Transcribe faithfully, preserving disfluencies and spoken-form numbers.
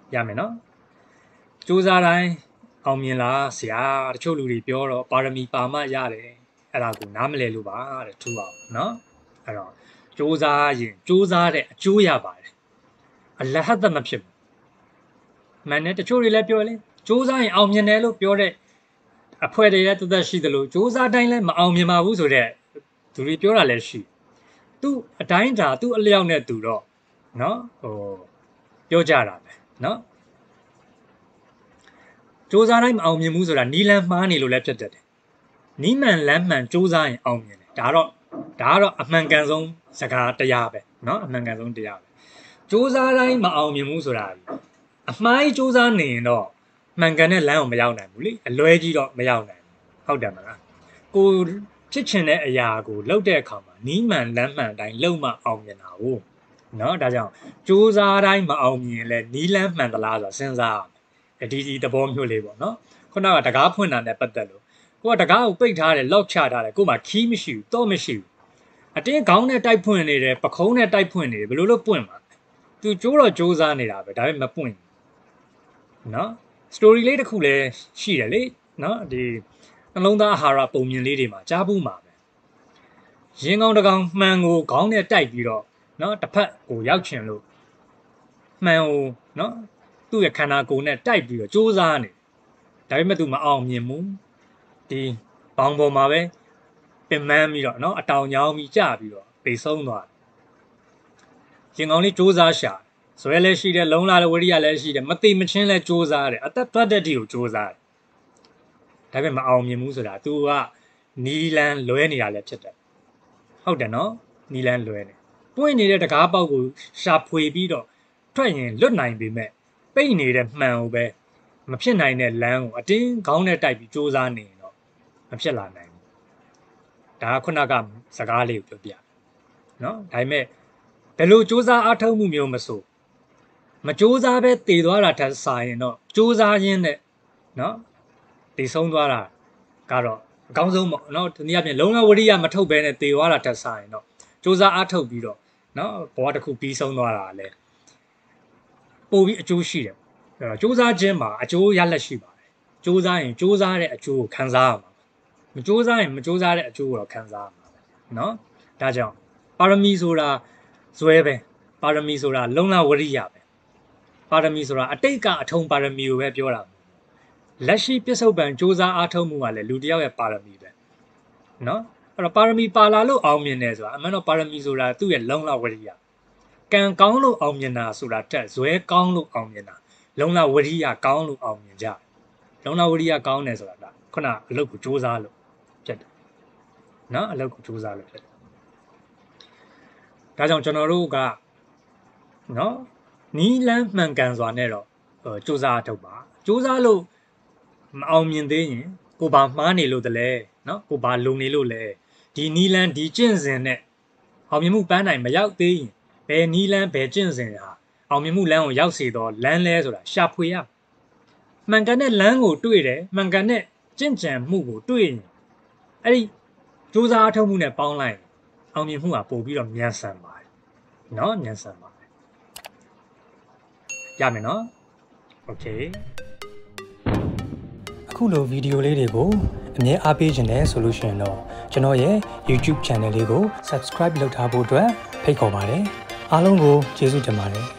ရမယ်နော်စူးစမ်းတိုင်းအောင်မြင်လားဆရာတချို့လူတွေပြောတော့ပါရမီပါမှရတယ်အဲ့ဒါကိုနားမလည်လို့ပါတဲ့ထူအောင်နော်အဲ့တော့စူးစမ်းရင်စူးစမ်းတဲ့အကျိုးရပါတယ်အလဟတ်သမဖြစ်ဘူးမှန်တယ်တချို့တွေလည်းပြောလေစူးစမ်းရင်အောင်မြင်တယ်လို့ပြောတဲ့အဖွဲတွေလည်းတသက်ရှိတယ်လို့စူးစမ်းတိုင်းလည်းမအောင်မြင်ပါဘူးဆိုတဲ့သူတွေပြောတာလည်းရှိသူအတိုင်းဒါသူအလျောက်နဲ့သူတော့နော်ဟိုပြောကြတာပဲနော်စူးစမ်းတိုင်းမအောင်မြင်ဘူးဆိုတာနီလန်းမှားနေလို့လည်းဖြစ်တတ်တယ်နီးမှန်လမ်းမှန်စူးစမ်းရင်အောင်မြင်တယ်ဒါတော့ဒါကတော့အမှန်ကန်ဆုံးစကားတရားပဲနော်အမှန်ကန်ဆုံးတရားပဲစူးစမ်းတိုင်းမအောင်မြင်ဘူးဆိုတာအမှားကြီးစူးစမ်းနေရင်တော့မှန်ကန်တဲ့လမ်းကိုမရောက်နိုင်ဘူးလေအလွဲကြီးတော့မရောက်နိုင်ဘူးဟုတ်တယ်မလားကိုဖြစ်ချင်တဲ့အရာကိုလုပ်တဲ့အခါမှာနီးမှန်လမ်းမှန်တိုင်းလုံမှအောင်မြင်တာဟုတ်နော်ဒါကြောင့်စူးစမ်းတိုင်းမအောင်မြင်လဲနီးလမ်းမှန်သလားဆိုတာစဉ်းစားရမယ်ဒီဒီသဘောမျိုးလေးပေါ့နော်ခုနကတကားဖွင့်တာနဲ့ပတ်သက်လို့ကိုကတကားကိုပိတ်ထားတယ်လော့ချထားတယ်ကိုမှခီးမရှိဘူးတော့မရှိဘူးအတင်းခေါင်းနဲ့တိုက်ဖွင့်နေတယ်ပခုံးနဲ့တိုက်ဖွင့်နေတယ်ဘယ်လိုလုပ်ပွင့်မှာသူကြိုးတော့စူးစမ်းနေတာပဲဒါပေမဲ့မပွင့်ဘူးနော် story လေးတစ်ခုလည်းရှိတယ်လေနော်ဒီနှလုံးသားအာဟာရပုံမြင်လေးတွေမှာကြားဘူးမှာပဲရင်ကောင်းတကောင်မှန်ကိုခေါင်းနဲ့တိုက်ပြီးတော့နော်တစ်ဖက်ကိုရောက်ချင်လို့မှန်ကိုနော်သူ့ရဲ့ခန္ဓာကိုယ်နဲ့တိုက်ပြီးတော့စူးစမ်းနေဒါပေမဲ့သူမအောင်မြင်ဘူးဒီဘောင်ပေါ်မှာပဲပင်မန်းပြီးတော့နော်အတောင်ညောင်းပြီးကြပြီးတော့ပေဆုံးသွားတယ်ရင်ကောင်းလေးစူးစမ်းရှာဇွဲလည်းရှိတယ်လုံလာလည်းဝရိယလည်းရှိတယ်မသိမချင်းလည်းစူးစမ်းတယ်အသက်တွတ်တဲ့တီကိုစူးစမ်းတယ်ဒါပေမဲ့မအောင်မြင်ဘူးဆိုတာ तू ကနီလန်းလွဲနေတာလည်းဖြစ်တယ်ဟုတ်တယ်နော်နီလန်းလွဲနေပွင့်နေတဲ့တကားပေါက်ကိုရှာဖွေပြီးတော့ထွက်ရင်လွတ်နိုင်ပေမဲ့ပိတ်နေတဲ့မှန်ကိုပဲမဖြစ်နိုင်တဲ့လမ်းကိုအတင်းခေါင်းနဲ့တိုက်ပြီးစူးစမ်းနေရင်တော့မဖြစ်လာနိုင်ဘူးဒါကခုနကစကားလေးကိုပြောပြနော်ဒါပေမဲ့ဘယ်လိုစူးစမ်းအားထုတ်မှုမျိုးမဆိုမစူးစမ်းပဲတည်သွားတာထက်စာရင်တော့စူးစမ်းရင်းနဲ့နော်တည်ဆုံးသွားတာကတော့အကောင်းဆုံးပေါ့နော်ဒီနေ့အပြင်လုံးဝဝရိယမထုတ်ဘဲနဲ့တည်သွားတာထက်စာရင်တော့စူးစမ်းအားထုတ်ပြီးတော့နော်ဘဝတစ်ခုပြီးဆုံးသွားတာလည်းပို့ပြီးအကျိုးရှိတယ်အဲ့တော့စူးစမ်းခြင်းမှာအကျိုးရလက်ရှိပါတယ်စူးစမ်းရင်စူးစမ်းတဲ့အကျိုးကိုခံစားရမှာမစူးစမ်းရင်မစူးစမ်းတဲ့အကျိုးကိုတော့ခံစားရမှာပဲနော်ဒါကြောင့်ပါရမီဆိုတာဇွဲပဲပါရမီဆိုတာလုံလဝရိယပဲပါရမီဆိုတာအတိတ်ကအထုံပါရမီကိုပဲပြောတာလက်ရှိပြစ္ဆုတ်ပံစူးစမ်းအားထုတ်မှုကလည်းလူတစ်ယောက်ရဲ့ပါရမီပဲနော်အဲ့တော့ပါရမီပါလာလို့အောင်မြင်တယ်ဆိုတာအမှန်တော့ပါရမီဆိုတာသူ့ရဲ့လုံလဝရိယကံကောင်းလို့အောင်မြင်တာဆိုတာတက်ဇွဲကောင်းလို့အောင်မြင်တာလုံလဝရိယကောင်းလို့အောင်မြင်ကြလုံလဝရိယကောင်းတယ်ဆိုတာကခုနအလုပ်ကိုစူးစမ်းလို့ဖြစ်တယ်နော်အလုပ်ကိုစူးစမ်းလို့ဖြစ်တယ်ဒါကြောင့်ကျွန်တော်တို့ကနော်နီးလန်းမှန်ကန်စွာနဲ့တော့စူးစမ်းအားထုတ်ပါစူးစမ်းလို့မအောင်မြင်သေးရင်ကိုဘာမှားနေလို့တလဲနော်ကိုဘာလုံနေလို့လဲဒီနီလန်းဒီကျင့်စဉ်နဲ့အောင်မြင်မှုပန်းနိုင်မရောက်သေးရင်ဘယ်နီလန်းဘယ်ကျင့်စဉ်ဟာအောင်မြင်မှုလမ်းကိုရောက်စေတော့လမ်းလဲဆိုတာရှာဖွေရမှန်ကန်တဲ့လမ်းကိုတွေ့တယ်မှန်ကန်တဲ့ကျင့်ကြံမှုကိုတွေ့ရင်အဲ့ဒီစူးစမ်းအားထုတ်မှုနဲ့ပေါင်းလိုက်အောင်မြင်မှုကပို့ပြီးတော့မြန်ဆန်ပါတယ်နော်မြန်ဆန်ပါတယ်ရမယ်နော်โอเคအခုလိုဗီဒီယိုလေးတွေကိုအမြဲအားပေးခြင်းနဲ့ဆိုလို့ရှိရင်တော့ကျွန်တော်ရဲ့ YouTube channel လေးကို Subscribe လုပ်ထားဖို့အတွက်ဖိတ်ခေါ်ပါတယ်အားလုံးကိုကျေးဇူးတင်ပါတယ်